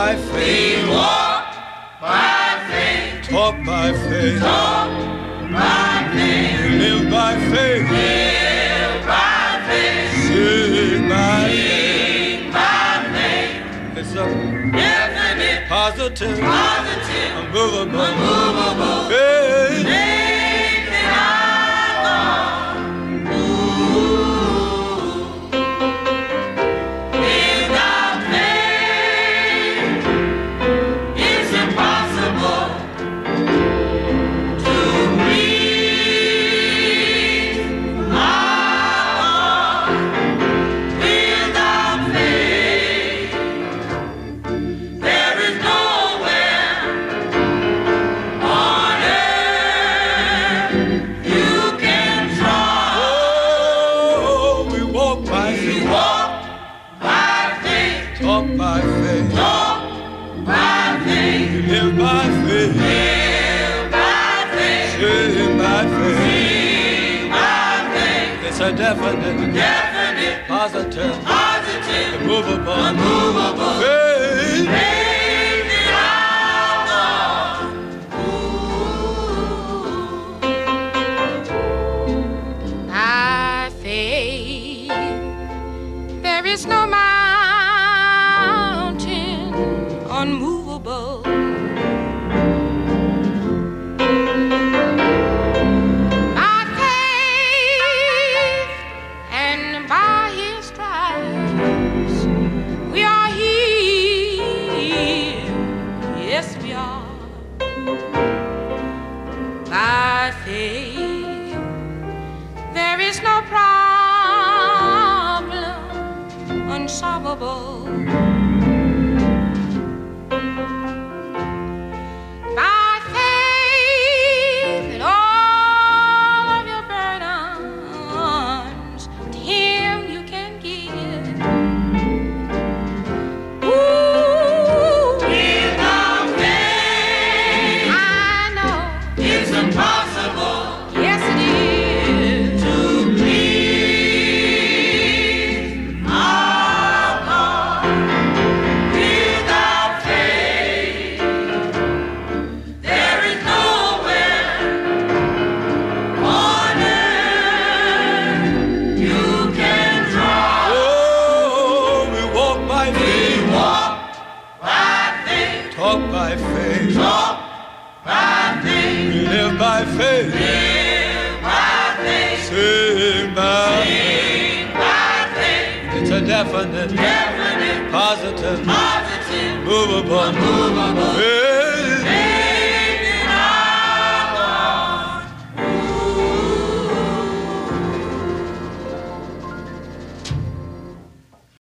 by faith. We walk by faith. Talk by faith. Talk by faith. We live by faith. Live by faith. Sing by faith. Sing by faith. It's a Definite, positive, unmovable faith. faith in our God. Without faith, it's impossible to please our God. Without faith, there is nowhere on earth you can trust. Oh, we walk by We faith. walk by faith. Talk by faith. Talk by faith. We live by faith. Live by faith. Sing by faith. Sing by faith. It's a definite, Definite, positive, unmovable immovable faith. faith in our God. By faith, there is no mountain unmovable. By faith and by His stripes, we are healed. Yes, we are. By faith, there is no problem unsolvable. By faith, and all of your burdens to Him you can give. Ooh, Without faith, I know, it's impossible yes it is. to please our God. Without faith, there is nowhere on earth you can trust. Oh, we walk by We faith. walk by faith. Talk by faith. Talk by faith. We live by faith. Live by faith. Sing by faith. Sing by faith. It's a definite, Definite, positive, positive, movable unmovable faith.